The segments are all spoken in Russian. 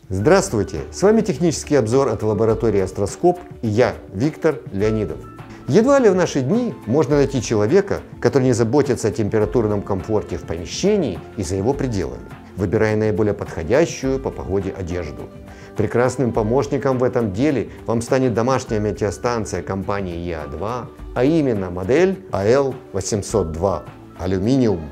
Здравствуйте! С вами технический обзор от лаборатории Астроскоп и я, Виктор Леонидов. Едва ли в наши дни можно найти человека, который не заботится о температурном комфорте в помещении и за его пределами, выбирая наиболее подходящую по погоде одежду. Прекрасным помощником в этом деле вам станет домашняя метеостанция компании EA2, а именно модель AL802 алюминиум.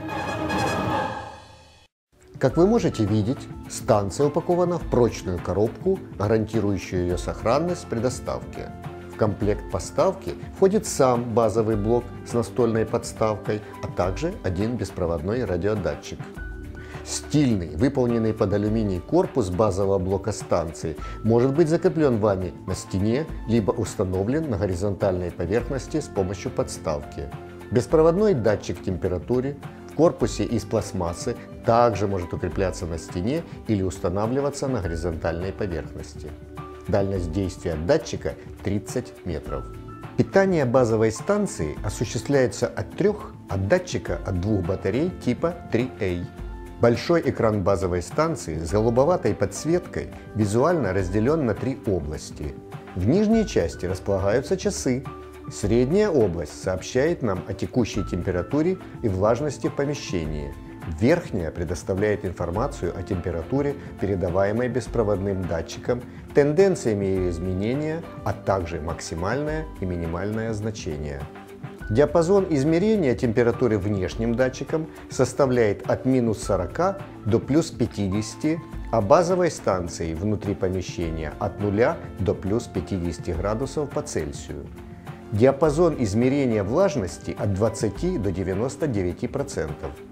Как вы можете видеть, станция упакована в прочную коробку, гарантирующую ее сохранность при доставке. В комплект поставки входит сам базовый блок с настольной подставкой, а также один беспроводной радиодатчик. Стильный, выполненный под алюминий корпус базового блока станции может быть закреплен вами на стене, либо установлен на горизонтальной поверхности с помощью подставки. Беспроводной датчик температуры в корпусе из пластмассы также может укрепляться на стене или устанавливаться на горизонтальной поверхности. Дальность действия датчика 30 метров. Питание базовой станции осуществляется от датчика от двух батарей типа 3A. Большой экран базовой станции с голубоватой подсветкой визуально разделен на три области. В нижней части располагаются часы. Средняя область сообщает нам о текущей температуре и влажности в помещении. Верхняя предоставляет информацию о температуре, передаваемой беспроводным датчиком, тенденциями ее изменения, а также максимальное и минимальное значение. Диапазон измерения температуры внешним датчиком составляет от минус 40 до плюс 50, а базовой станции внутри помещения от 0 до плюс 50 градусов по Цельсию. Диапазон измерения влажности от 20 до 99%.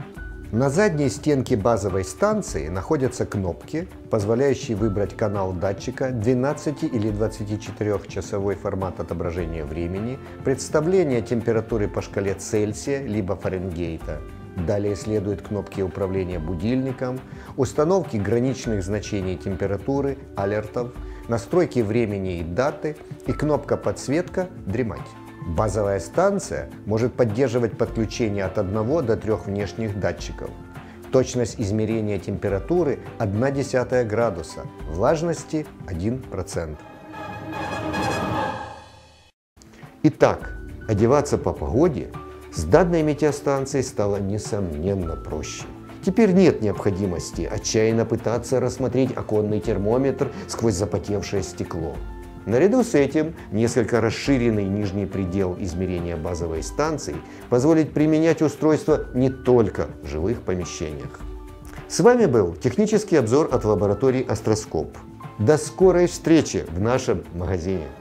На задней стенке базовой станции находятся кнопки, позволяющие выбрать канал датчика, 12 или 24-часовой формат отображения времени, представление температуры по шкале Цельсия либо Фаренгейта. Далее следуют кнопки управления будильником, установки граничных значений температуры, алертов, настройки времени и даты и кнопка подсветка «Дремать». Базовая станция может поддерживать подключение от 1 до 3 внешних датчиков. Точность измерения температуры 0,1 градуса, влажности 1%. Итак, одеваться по погоде с данной метеостанцией стало несомненно проще. Теперь нет необходимости отчаянно пытаться рассмотреть оконный термометр сквозь запотевшее стекло. Наряду с этим несколько расширенный нижний предел измерения базовой станции позволит применять устройство не только в жилых помещениях. С вами был технический обзор от лаборатории Астроскоп. До скорой встречи в нашем магазине!